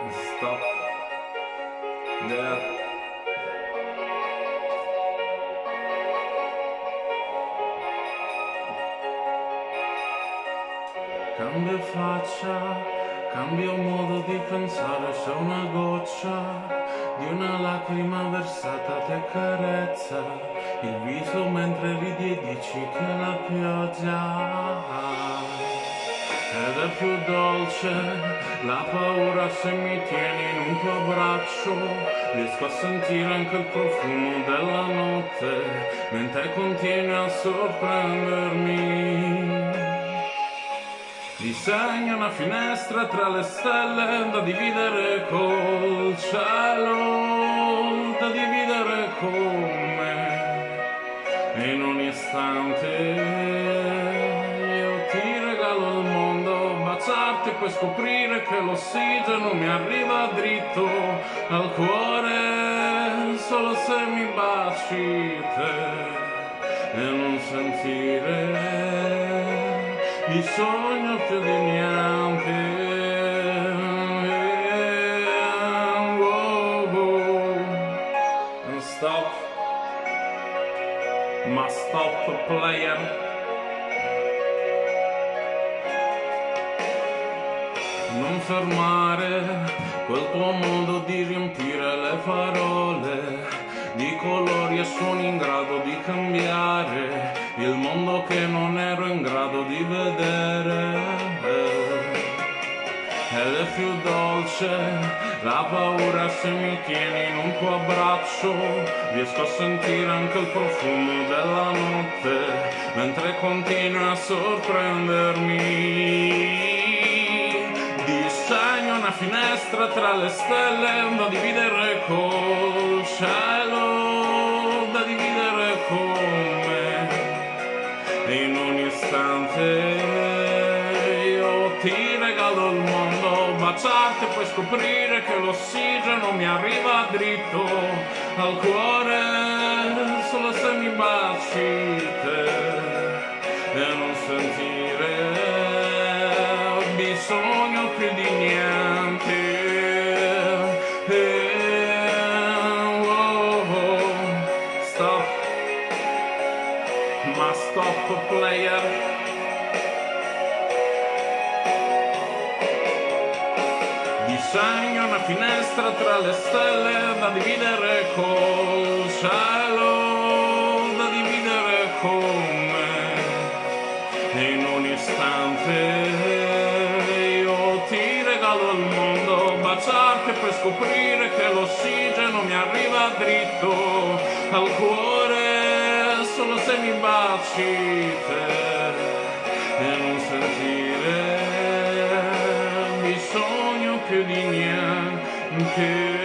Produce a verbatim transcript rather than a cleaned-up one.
Stop. Yeah. Cambio faccia, cambio modo di pensare, sei una goccia di una lacrima versata ti accarezza il viso mentre ridi e dici che è la pioggia. Ed è più dolce la paura se mi tieni in un tuo braccio, riesco a sentire anche il profumo della notte mentre continui a sorprendermi. Disegna una finestra tra le stelle da dividere col cielo, da dividere con me. E in ogni istante io ti regalo il mondo, baciarti e poi scoprire che l'ossigeno mi arriva dritto al cuore solo se mi baci te e non sentire bisogno più di niente. Oh, oh. Stop, ma stop player. Non fermare quel tuo modo di riempire le parole di colori e suoni in grado di cambiare il mondo che non ero in grado di vedere. Ed è più dolce la paura se mi tieni in un tuo abbraccio, riesco a sentire anche il profumo della notte mentre continui a sorprendermi. Disegno una finestra tra le stelle da dividere col cielo, da dividere con me. E in ogni istante io ti regalo il mondo, baciarti e poi scoprire che l'ossigeno mi arriva dritto al cuore solo se mi baci te e non sentire bisogno più di niente. Eh, oh, oh. Stop, ma stop player. Disegno una finestra tra le stelle da dividere col cielo, da dividere con me. E in un istante ti regalo il mondo, baciarti e poi scoprire che l'ossigeno mi arriva dritto al cuore solo se mi baci te e non sentire bisogno più di niente.